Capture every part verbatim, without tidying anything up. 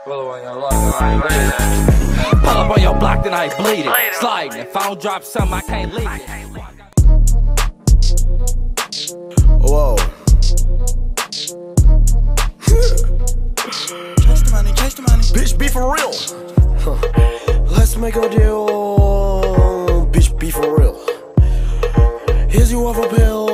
Pull up on your block, I ain't bleed it. Pull up on your block, then I bleed it. Sliding. If I don't drop something, I can't leave it. Whoa. Chase the money, chase the money. Bitch, be for real. Huh. Let's make a deal. Bitch, be for real. Here's you off a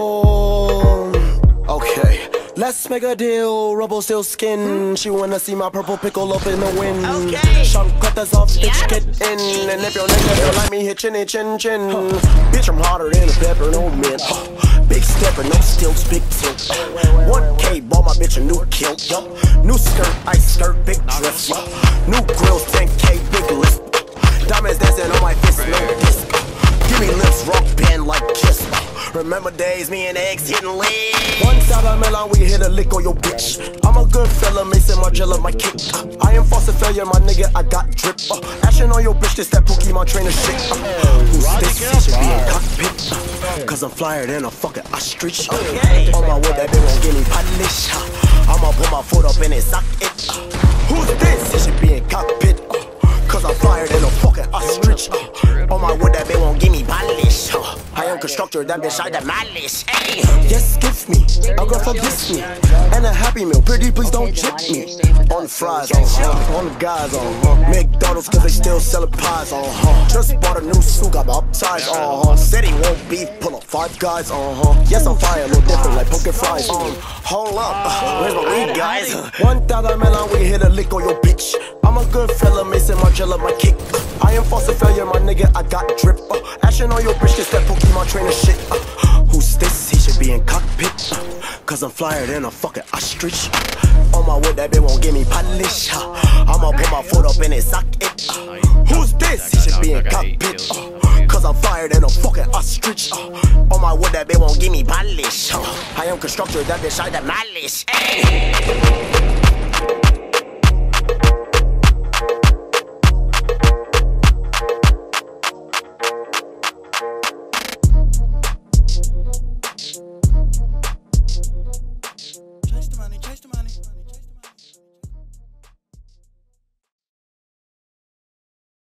pill. Okay. Let's make a deal, rubble still skin. She wanna see my purple pickle up in the wind. Okay. Shunk cut us off, bitch, Yeah. get in. And if your nigga don't like me, hit chin, chin, chin. Huh. Bitch, I'm hotter than a pepper, no mint. Huh. Big stepper, no stilts, big tilt. Uh, one K, bought my bitch a new kilt. Yup. New skirt, ice skirt, big dress. Uh, new grills, ten K, big list. Diamonds dancing on my fist, no disc. Give me lips, rock band like Kiss. Remember days, me and eggs hitting lit. One side of melon, we hit a lick on your bitch. I'm a good fella, Mason Margiela, my kick. I am Faucet failure, my nigga, I got drip. Uh, action on your bitch, this that Pokemon trainer shit. Uh, who's this? He should be in cockpit. Uh, Cause I'm flyer than a fucking ostrich. Uh, Okay. On my wood, that bitch won't get me polish. Uh, I'ma put my foot up in his socket. Uh, who's this? He should be in cockpit. Uh, Cause I'm flyer than a fucking ostrich. Uh, on my wood, that bitch won't give me polish. Uh, I am constructor, that bitch I demolish. Hey, yes, give me a girl from this me and a Happy Meal. Pretty, please don't jip me. On the fries, on huh? On the guys, on huh? McDonald's, cause they still selling pies, on huh? Just bought a new suit, got my upsides, on huh? Said he won't beef, pull up five guys, on huh? Yes, I'm fire, a little different, like poking fries. Um, hold up, uh, where's my weed, guys? One thousand melon, we hit a lick on your bitch. I'm a good fella, Mason Margiela, my kick. I am Faucet failure, my nigga, I got drip. Uh, action on your bitch, this that Pokemon trainer shit. Uh, who's this? He should be in cockpit. Uh, Cause I'm flyer than a fucking ostrich. Uh, on my wood, that bitch won't give me polish. Uh, I'ma put my foot up in his socket. Uh, who's this? He should be in cockpit. Uh, Cause I'm flyer than a fucking ostrich. Uh, on my wood, that bitch won't give me polish. Uh, I am constructor, that bitch I demolish. Hey.